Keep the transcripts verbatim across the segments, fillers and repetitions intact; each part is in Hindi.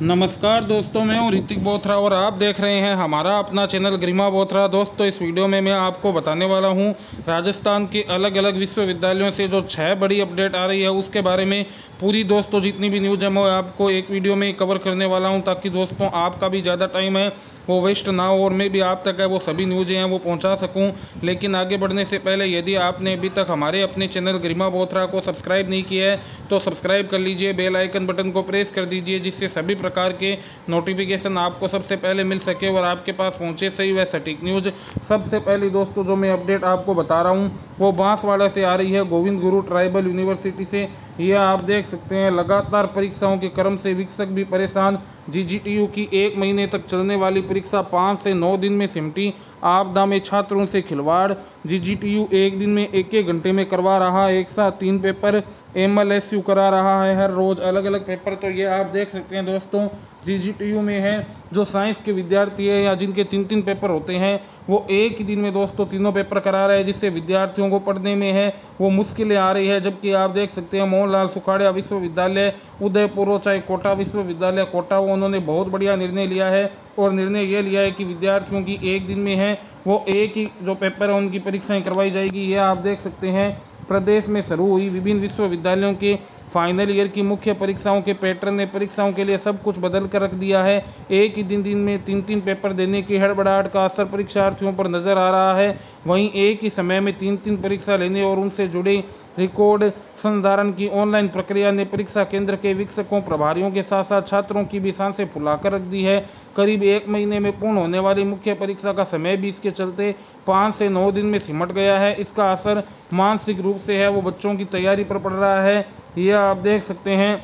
नमस्कार दोस्तों, मैं हूं ऋतिक बोथरा और आप देख रहे हैं हमारा अपना चैनल गरिमा बोथरा। दोस्तों, इस वीडियो में मैं आपको बताने वाला हूं राजस्थान के अलग अलग विश्वविद्यालयों से जो छह बड़ी अपडेट आ रही है उसके बारे में पूरी दोस्तों जितनी भी न्यूज़ है मैं आपको एक वीडियो में कवर करने वाला हूं, ताकि दोस्तों आपका भी ज़्यादा टाइम है वो वेस्ट ना हो और मैं भी आप तक है वो सभी न्यूज़ें हैं वो पहुंचा सकूं। लेकिन आगे बढ़ने से पहले यदि आपने अभी तक हमारे अपने चैनल गरिमा बोथरा को सब्सक्राइब नहीं किया है तो सब्सक्राइब कर लीजिए, बेल आइकन बटन को प्रेस कर दीजिए, जिससे सभी प्रकार के नोटिफिकेशन आपको सबसे पहले मिल सके और आपके पास पहुंचे सही व सटीक न्यूज़। सबसे पहली दोस्तों जो मैं अपडेट आपको बता रहा हूं वो बांसवाड़ा से आ रही है, गोविंद गुरु ट्राइबल यूनिवर्सिटी से। यह आप देख सकते हैं लगातार परीक्षाओं के क्रम से शिक्षक भी परेशान। जीजीटीयू की एक महीने तक चलने वाली परीक्षा पाँच से नौ दिन में सिमटी, आपदा में छात्रों से खिलवाड़। जीजीटीयू एक दिन में एक एक घंटे में करवा रहा है एक साथ तीन पेपर, एमएलएसयू करा रहा है हर रोज़ अलग अलग पेपर। तो ये आप देख सकते हैं दोस्तों, जीजीटीयू में है जो साइंस के विद्यार्थी है या जिनके तीन तीन पेपर होते हैं वो एक ही दिन में दोस्तों तीनों पेपर करा रहे हैं, जिससे विद्यार्थियों को पढ़ने में है वो मुश्किलें आ रही है। जबकि आप देख सकते हैं मोहनलाल सुखाड़िया विश्वविद्यालय उदयपुर हो चाहे कोटा विश्वविद्यालय कोटा, वो उन्होंने बहुत बढ़िया निर्णय लिया है और निर्णय ये लिया है कि विद्यार्थियों की एक दिन में है वो एक ही जो पेपर है उनकी परीक्षाएं करवाई जाएगी। ये आप देख सकते हैं प्रदेश में शुरू हुई विभिन्न विश्वविद्यालयों के फाइनल ईयर की मुख्य परीक्षाओं के पैटर्न ने परीक्षाओं के लिए सब कुछ बदल कर रख दिया है। एक ही दिन दिन में तीन तीन पेपर देने की हड़बड़ाहट का असर परीक्षार्थियों पर नजर आ रहा है। वहीं एक ही समय में तीन तीन परीक्षा लेने और उनसे जुड़े रिकॉर्ड संधारण की ऑनलाइन प्रक्रिया ने परीक्षा केंद्र के शिक्षकों प्रभारियों के साथ साथ छात्रों की भी सांसें फुलाकर रख दी है। करीब एक महीने में पूर्ण होने वाली मुख्य परीक्षा का समय भी इसके चलते पाँच से नौ दिन में सिमट गया है। इसका असर मानसिक रूप से है वो बच्चों की तैयारी पर पड़ रहा है। यह आप देख सकते हैं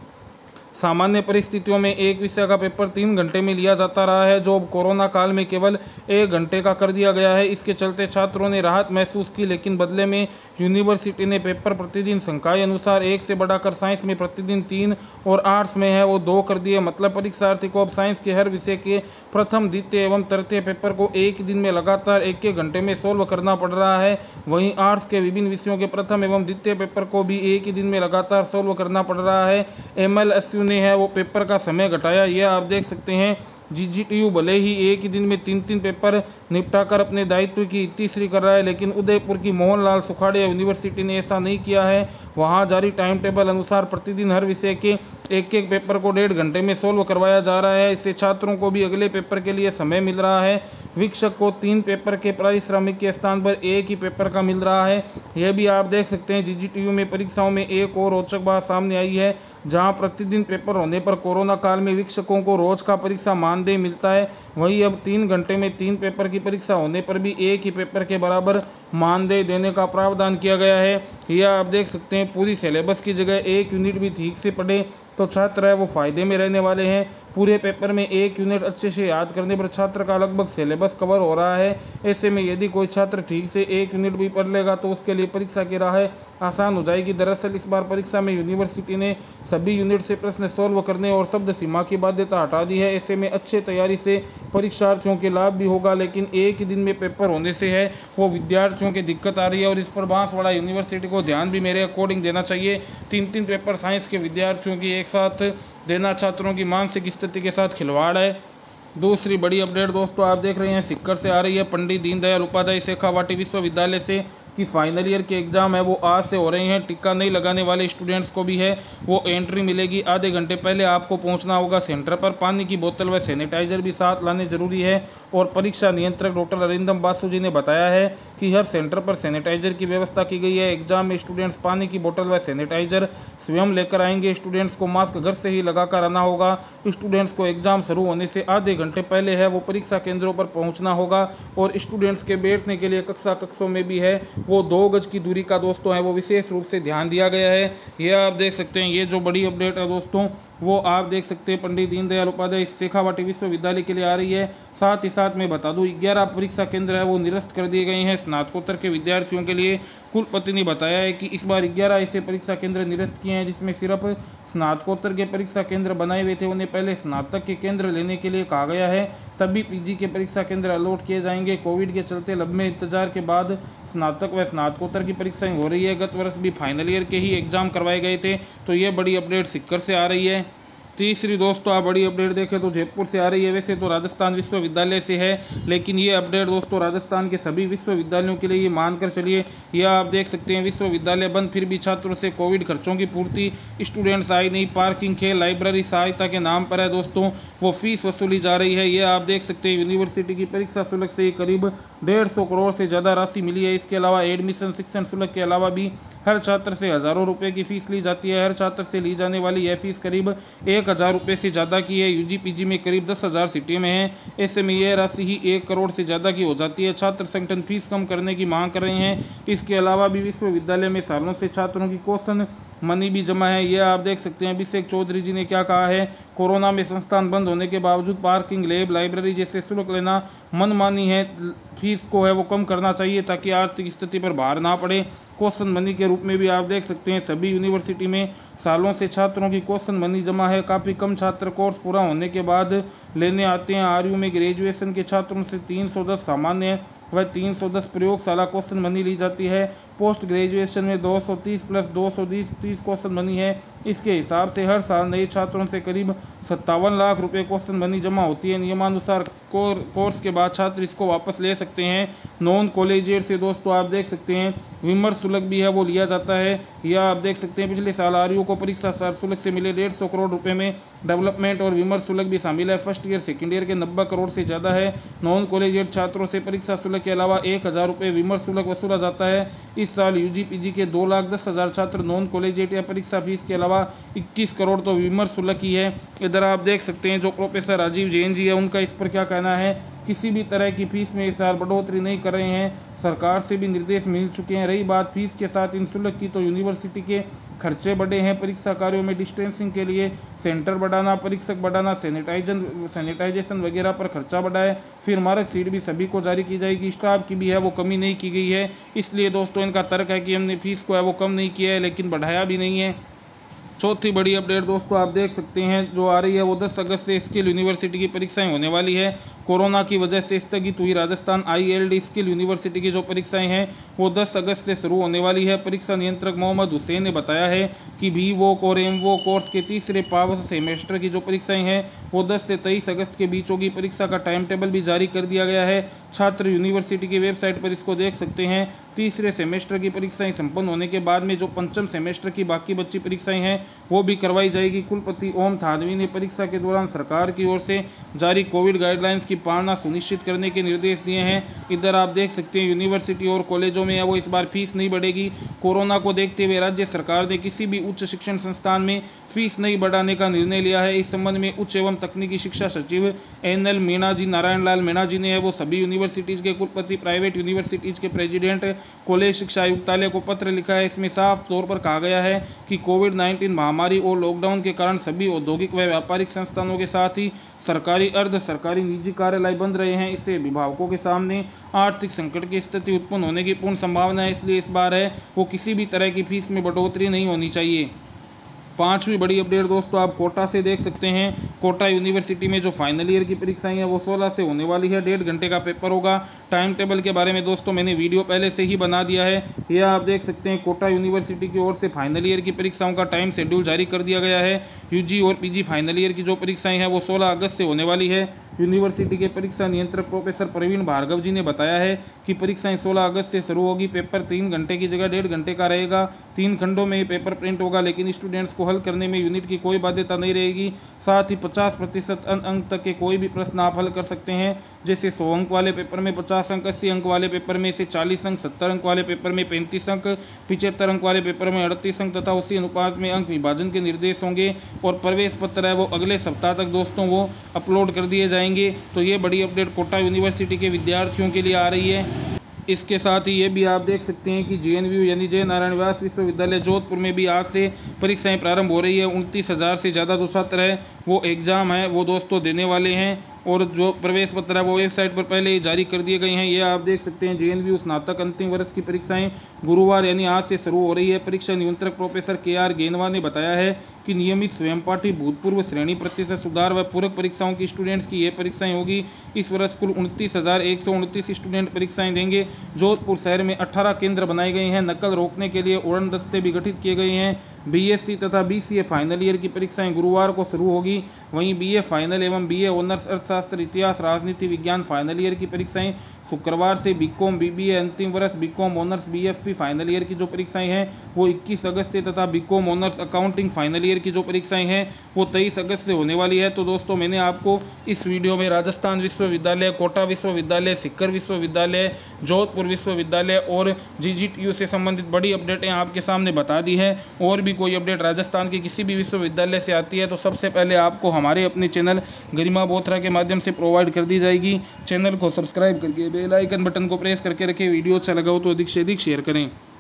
सामान्य परिस्थितियों में एक विषय का पेपर तीन घंटे में लिया जाता रहा है, जो अब कोरोना काल में केवल एक घंटे का कर दिया गया है। इसके चलते छात्रों ने राहत महसूस की, लेकिन बदले में यूनिवर्सिटी ने पेपर प्रतिदिन संकाय अनुसार एक से बढ़ाकर साइंस में प्रतिदिन तीन और आर्ट्स में है वो दो कर दिए। मतलब परीक्षार्थी को अब साइंस के हर विषय के प्रथम द्वितीय एवं तृतीय पेपर को एक ही दिन में लगातार एक एक घंटे में सोल्व करना पड़ रहा है। वहीं आर्ट्स के विभिन्न विषयों के प्रथम एवं द्वितीय पेपर को भी एक ही दिन में लगातार सोल्व करना पड़ रहा है। एमएलएसयू ने है वो पेपर का समय घटाया। यह आप देख सकते हैं जीजीटीयू भले ही एक ही दिन में तीन तीन पेपर निपटाकर अपने दायित्व की तीसरी कर रहा है, लेकिन उदयपुर की मोहनलाल सुखाड़िया यूनिवर्सिटी ने ऐसा नहीं किया है। वहां जारी टाइम टेबल अनुसार प्रतिदिन हर विषय के एक एक पेपर को डेढ़ घंटे में सोल्व करवाया जा रहा है। इससे छात्रों को भी अगले पेपर के लिए समय मिल रहा है। शिक्षक को तीन पेपर के पारिश्रमिक के स्थान पर एक ही पेपर का मिल रहा है। यह भी आप देख सकते हैं जीजीटीयू में परीक्षाओं में एक और रोचक बात सामने आई है, जहां प्रतिदिन पेपर होने पर कोरोना काल में शिक्षकों को रोज का परीक्षा मानदेय मिलता है, वहीं अब तीन घंटे में तीन पेपर की परीक्षा होने पर भी एक ही पेपर के बराबर मानदेय देने का प्रावधान किया गया है। यह आप देख सकते हैं पूरी सिलेबस की जगह एक यूनिट भी ठीक से पढ़े तो छात्र है वो फायदे में रहने वाले हैं। पूरे पेपर में एक यूनिट अच्छे से याद करने पर छात्र का लगभग सिलेबस कवर हो रहा है। ऐसे में यदि कोई छात्र ठीक से एक यूनिट भी पढ़ लेगा तो उसके लिए परीक्षा की राह आसान हो जाएगी। दरअसल इस बार परीक्षा में यूनिवर्सिटी ने सभी यूनिट से प्रश्न सोल्व करने और शब्द सीमा की बाध्यता हटा दी है। ऐसे में अच्छे तैयारी से परीक्षार्थियों के लाभ भी होगा, लेकिन एक ही दिन में पेपर होने से है वो विद्यार्थियों की दिक्कत आ रही है और इस पर बांसवाड़ा यूनिवर्सिटी को ध्यान भी मेरे अकॉर्डिंग देना चाहिए। तीन तीन पेपर साइंस के विद्यार्थियों की एक साथ देना छात्रों की मानसिक स्थिति के साथ खिलवाड़ है। दूसरी बड़ी अपडेट दोस्तों आप देख रहे हैं सिक्कर से आ रही है। पंडित दीनदयाल उपाध्याय शेखावाटी विश्वविद्यालय से कि फाइनल ईयर के एग्ज़ाम है वो आज से हो रहे हैं। टिक्का नहीं लगाने वाले स्टूडेंट्स को भी है वो एंट्री मिलेगी। आधे घंटे पहले आपको पहुंचना होगा सेंटर पर। पानी की बोतल व सैनिटाइजर भी साथ लाने जरूरी है। और परीक्षा नियंत्रक डॉक्टर अरिंदम बासु जी ने बताया है कि हर सेंटर पर सैनिटाइजर की व्यवस्था की गई है। एग्जाम में स्टूडेंट्स पानी की बोतल व सैनिटाइजर स्वयं लेकर आएंगे। स्टूडेंट्स को मास्क घर से ही लगाकर आना होगा। स्टूडेंट्स को एग्जाम शुरू होने से आधे घंटे पहले है वो परीक्षा केंद्रों पर पहुँचना होगा। और स्टूडेंट्स के बैठने के लिए कक्षा कक्षों में भी है वो दो गज की दूरी का दोस्तों है वो विशेष रूप से ध्यान दिया गया है। यह आप देख सकते हैं ये जो बड़ी अपडेट है दोस्तों वो आप देख सकते हैं पंडित दीनदयाल उपाध्याय शेखावाटी विश्वविद्यालय के लिए आ रही है। साथ ही साथ मैं बता दूं ग्यारह परीक्षा केंद्र है वो निरस्त कर दिए गए हैं स्नातकोत्तर के विद्यार्थियों के लिए। कुलपति ने बताया है कि इस बार ग्यारह ऐसे परीक्षा केंद्र निरस्त किए हैं जिसमें सिर्फ स्नातकोत्तर के परीक्षा केंद्र बनाए हुए थे। उन्हें पहले स्नातक के केंद्र लेने के लिए कहा गया है, तभी पीजी के परीक्षा केंद्र अलॉट किए जाएंगे। कोविड के चलते लंबे इंतजार के बाद स्नातक व स्नातकोत्तर की परीक्षाएं हो रही है। गत वर्ष भी फाइनल ईयर के ही एग्जाम करवाए गए थे। तो ये बड़ी अपडेट सिक्कर से आ रही है। तीसरी दोस्तों आप बड़ी अपडेट देखें तो जयपुर से आ रही है। वैसे तो राजस्थान विश्वविद्यालय से है, लेकिन ये अपडेट दोस्तों राजस्थान के सभी विश्वविद्यालयों के लिए ये मानकर चलिए। यह आप देख सकते हैं विश्वविद्यालय बंद, फिर भी छात्रों से कोविड खर्चों की पूर्ति, स्टूडेंट्स आए नहीं, पार्किंग, खेल, लाइब्रेरी सहायता के नाम पर है दोस्तों वो फीस वसूली जा रही है। यह आप देख सकते हैं यूनिवर्सिटी की परीक्षा शुल्क से करीब डेढ़ सौ करोड़ से ज़्यादा राशि मिली है। इसके अलावा एडमिशन शिक्षण शुल्क के अलावा भी हर छात्र से हज़ारों रुपए की फ़ीस ली जाती है। हर छात्र से ली जाने वाली यह फ़ीस करीब एक हज़ार रुपये से ज़्यादा की है। यूजी पीजी में करीब दस हज़ार सीटें में है, ऐसे में यह राशि ही एक करोड़ से ज़्यादा की हो जाती है। छात्र संगठन फीस कम करने की मांग कर रहे हैं। इसके अलावा भी विश्वविद्यालय में सालों से छात्रों की क्वेश्चन मनी भी जमा है। यह आप देख सकते हैं अभिषेक चौधरी जी ने क्या कहा है। कोरोना में संस्थान बंद होने के बावजूद पार्किंग, लैब, लाइब्रेरी जैसे शुल्क लेना मनमानी है। फीस को है वो कम करना चाहिए ताकि आर्थिक स्थिति पर भार ना पड़े। क्वेश्चन मनी के रूप में भी आप देख सकते हैं सभी यूनिवर्सिटी में सालों से छात्रों की क्वेश्चन मनी जमा है। काफ़ी कम छात्र कोर्स पूरा होने के बाद लेने आते हैं। आरयू में ग्रेजुएशन के छात्रों से तीन सौ दस सामान्य है वह तीन सौ दस प्रयोगशाला क्वेश्चन मनी ली जाती है। पोस्ट ग्रेजुएशन में दो सौ तीस प्लस दो सौ तीस क्वेश्चन मनी है। इसके हिसाब से हर साल नए छात्रों से करीब सत्तावन लाख रुपए क्वेश्चन मनी जमा होती है। नियमानुसार कोर, कोर्स के बाद छात्र इसको वापस ले सकते हैं। नॉन कॉलेजिएट से दोस्तों आप देख सकते हैं विमर्श शुल्क भी है वो लिया जाता है। यह आप देख सकते हैं पिछले साल आरयू को परीक्षा शुल्क से मिले डेढ़ सौ करोड़ रुपए में डेवलपमेंट और विमर्श शुल्क भी शामिल है। फर्स्ट ईयर सेकेंड ईयर के नब्बे करोड़ से ज़्यादा है। नॉन कॉलेजिएट छात्रों से परीक्षा शुल्क के अलावा एक हज़ार रुपये विमर्श शुल्क वसूला जाता है। इस साल यूजी पीजी के दो लाख दस हज़ार छात्र नॉन कॉलेजिएट या परीक्षा फीस के अलावा इक्कीस करोड़ तो विमर्श शुल्क ही है। इधर आप देख सकते हैं जो प्रोफेसर राजीव जैन जी है उनका इस पर क्या कहना है। किसी भी तरह की फीस में इस साल बढ़ोतरी नहीं कर रहे हैं। सरकार से भी निर्देश मिल चुके हैं। रही बात फीस के साथ इन शुल्क की तो यूनिवर्सिटी के खर्चे बढ़े हैं। परीक्षा कार्यों में डिस्टेंसिंग के लिए सेंटर बढ़ाना, परीक्षक बढ़ाना, सैनिटाइजन सैनिटाइजेशन वगैरह पर खर्चा बढ़ा है। फिर मार्कशीट भी सभी को जारी की जाएगी। स्टाफ की भी है वो कमी नहीं की गई है। इसलिए दोस्तों इनका तर्क है कि हमने फीस को है वो कम नहीं किया है लेकिन बढ़ाया भी नहीं है। चौथी बड़ी अपडेट दोस्तों आप देख सकते हैं जो आ रही है वो दस अगस्त से स्किल यूनिवर्सिटी की परीक्षाएं होने वाली है। कोरोना की वजह से स्थगित हुई राजस्थान आईएलडी स्किल यूनिवर्सिटी की जो परीक्षाएं हैं वो दस अगस्त से शुरू होने वाली है। परीक्षा नियंत्रक मोहम्मद हुसैन ने बताया है कि वीवोक और एमवोक कोर्स के तीसरे पावस सेमेस्टर की जो परीक्षाएं हैं वो दस से तेईस अगस्त के बीच होगी। परीक्षा का टाइम टेबल भी जारी कर दिया गया है। छात्र यूनिवर्सिटी की वेबसाइट पर इसको देख सकते हैं। तीसरे सेमेस्टर की परीक्षाएं संपन्न होने के बाद में जो पंचम सेमेस्टर की बाकी बची परीक्षाएं हैं वो भी करवाई जाएगी। कुलपति ओम थानवी ने परीक्षा के दौरान सरकार की ओर से जारी कोविड गाइडलाइंस की पालना सुनिश्चित करने के निर्देश दिए हैं। इधर आप देख सकते हैं यूनिवर्सिटी और कॉलेजों में वो इस बार फीस नहीं बढ़ेगी। कोरोना को देखते हुए राज्य सरकार ने किसी भी उच्च शिक्षण संस्थान में फीस नहीं बढ़ाने का निर्णय लिया है। इस संबंध में उच्च एवं तकनीकी शिक्षा सचिव एन एल मीणा जी नारायण लाल मीणा जी ने वो सभी यूनिवर्सिटीज के कुलपति, प्राइवेट यूनिवर्सिटीज के प्रेसिडेंट, कॉलेज शिक्षा आयुक्तालय को पत्र लिखा है। इसमें साफ तौर पर कहा गया है कि कोविड नाइन्टीन महामारी और लॉकडाउन के कारण सभी औद्योगिक व व्यापारिक संस्थानों के साथ ही सरकारी, अर्ध सरकारी, निजी कार्यालय बंद रहे हैं। इससे अभिभावकों के सामने आर्थिक संकट की स्थिति उत्पन्न होने की पूर्ण संभावना है। इसलिए इस बार है वो किसी भी तरह की फीस में बढ़ोतरी नहीं होनी चाहिए। पांचवी बड़ी अपडेट दोस्तों आप कोटा से देख सकते हैं। कोटा यूनिवर्सिटी में जो फाइनल ईयर की परीक्षाएं हैं वो सोलह से होने वाली है। डेढ़ घंटे का पेपर होगा। टाइम टेबल के बारे में दोस्तों मैंने वीडियो पहले से ही बना दिया है। यह आप देख सकते हैं कोटा यूनिवर्सिटी की ओर से फाइनल ईयर की परीक्षाओं का टाइम शेड्यूल जारी कर दिया गया है। यूजी और पीजी फाइनल ईयर की जो परीक्षाएं हैं वो सोलह अगस्त से होने वाली है। यूनिवर्सिटी के परीक्षा नियंत्रक प्रोफेसर प्रवीण भार्गव जी ने बताया है कि परीक्षाएं सोलह अगस्त से शुरू होगी। पेपर तीन घंटे की जगह डेढ़ घंटे का रहेगा। तीन खंडों में ये पेपर प्रिंट होगा, लेकिन स्टूडेंट्स को हल करने में यूनिट की कोई बाध्यता नहीं रहेगी। साथ ही पचास प्रतिशत अंक तक के कोई भी प्रश्न आप हल कर सकते हैं। जैसे सौ अंक वाले पेपर में पचास अंक, अस्सी अंक वाले पेपर में से चालीस अंक, सत्तर अंक वाले पेपर में पैंतीस अंक, पिछहत्तर अंक वाले पेपर में अड़तीस अंक तथा उसी अनुपात में अंक विभाजन के निर्देश होंगे। और प्रवेश पत्र है वो अगले सप्ताह तक दोस्तों वो अपलोड कर दिए जाएंगे। तो ये बड़ी अपडेट कोटा यूनिवर्सिटी के विद्यार्थियों के लिए आ रही है। इसके साथ ही ये भी आप देख सकते हैं कि जेएनयू यानी जय नारायण व्यास विश्वविद्यालय जोधपुर में भी आज से परीक्षाएं प्रारंभ हो रही है। उनतीस हज़ार से ज़्यादा जो छात्र है वो एग्ज़ाम है वो दोस्तों देने वाले हैं। और जो प्रवेश पत्र है वो वेबसाइट पर पहले ही जारी कर दिए गए हैं। ये आप देख सकते हैं जेएनयू स्नातक अंतिम वर्ष की परीक्षाएं गुरुवार यानी आज से शुरू हो रही है। परीक्षा नियंत्रक प्रोफेसर के आर गेनवा ने बताया है कि नियमित स्वयंपाठी, भूतपूर्व श्रेणी प्रतिशत सुधार व पूरक परीक्षाओं की स्टूडेंट्स की ये परीक्षाएं होगी। इस वर्ष कुल उनतीस हज़ार एक सौ उनतीस स्टूडेंट परीक्षाएं देंगे। जोधपुर शहर में अठारह केंद्र बनाए गए हैं। नकल रोकने के लिए उड़न दस्ते भी गठित किए गए हैं। बीएससी तथा बीसीए फाइनल ईयर की परीक्षाएं गुरुवार को शुरू होगी। वहीं बीए फाइनल एवं बीए ऑनर्स अर्थशास्त्र, इतिहास, राजनीति विज्ञान फाइनल ईयर की परीक्षाएं शुक्रवार से। बीकॉम बीबीए अंतिम वर्ष, BCom honours BFA final year की जो परीक्षाएं हैं वो इक्कीस अगस्त से तथा BCom honours accounting final year की जो परीक्षाएं हैं वो तेईस अगस्त से होने वाली है। तो दोस्तों मैंने आपको इस वीडियो में राजस्थान विश्वविद्यालय, कोटा विश्वविद्यालय, सीकर विश्वविद्यालय, जोधपुर विश्वविद्यालय और जीजीटीयू से संबंधित बड़ी अपडेटें आपके सामने बता दी है। और भी कोई अपडेट राजस्थान के किसी भी विश्वविद्यालय से आती है तो सबसे पहले आपको हमारे अपने चैनल गरिमा बोथरा के माध्यम से प्रोवाइड कर दी जाएगी। चैनल को सब्सक्राइब करके बेल आइकन बटन को प्रेस करके रखें। वीडियो अच्छा लगा हो तो अधिक से अधिक शेयर करें।